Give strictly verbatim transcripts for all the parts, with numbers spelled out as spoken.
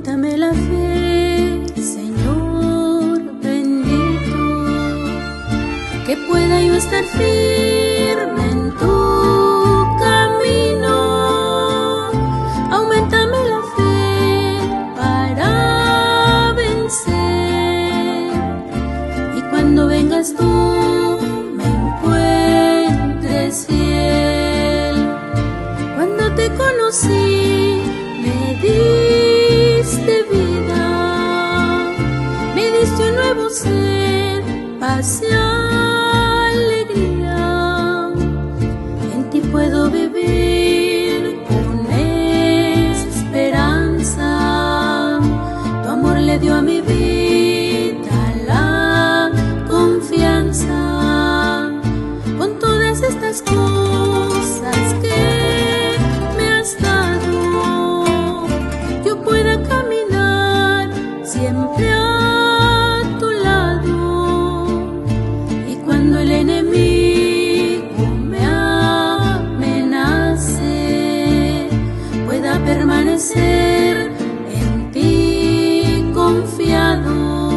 Aumentame la fe, Señor bendito, que pueda yo estar firme en tu camino. Aumentame la fe para vencer, y cuando vengas tú me encuentres fiel. Cuando te conocí me diste vida, me diste un nuevo ser, paz y alegría. En ti puedo vivir con esperanza. Tu amor le dio a mi vida la confianza. Con todas estas cosas que me has dado, yo pueda caminar siempre a tu lado. Y cuando el enemigo me amenace, pueda permanecer en ti confiado.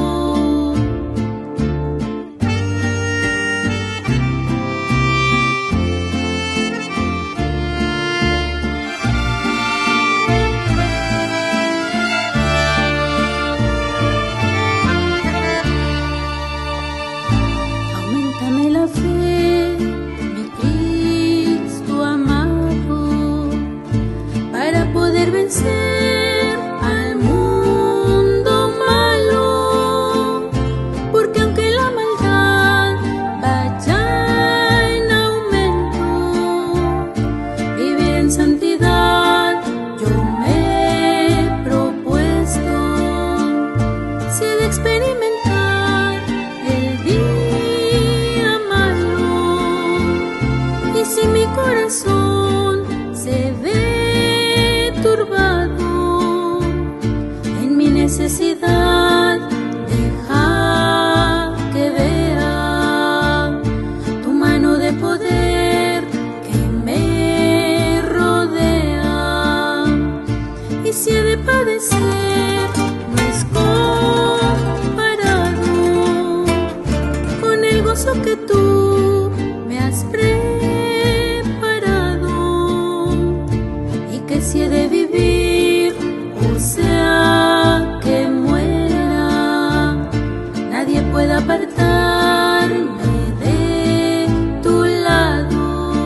Aumentame la fe, mi Cristo amado, para poder vencer al mundo malo. Porque aunque la maldad vaya en aumento, vivir en santidad yo me he propuesto. Si he de experimentar el día malo, y si mi corazón se ve turbado en mi necesidad, deja que vea tu mano de poder que me rodea. Y si he de padecer, no es comparado con el gozo que tú me has preparado. Y que si he de vivir, o sea que muera, nadie puede apartarme de tu lado.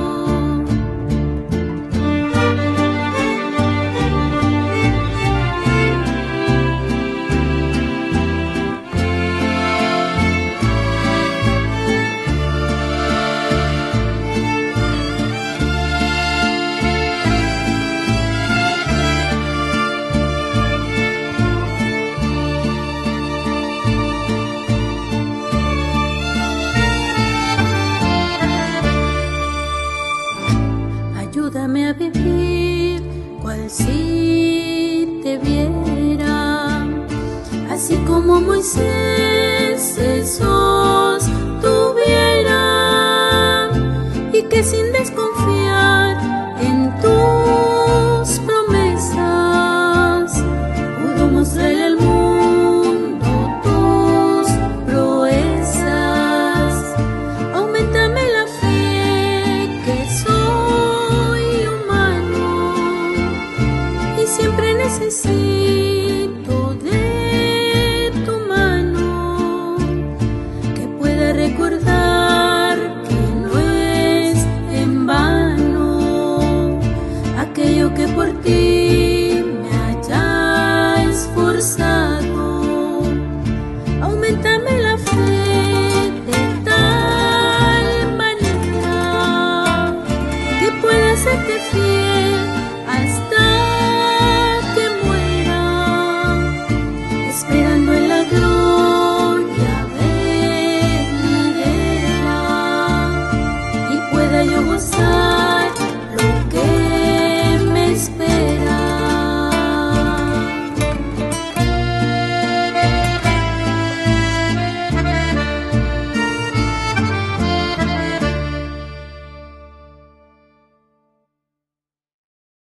Ayúdame a vivir cual si te viera, así como Moisés esos tuviera, y que sin desconfiar en tus promesas pudo mostrarle al mundo tus proezas. Aumentame la fe, que soy humano y siempre necesito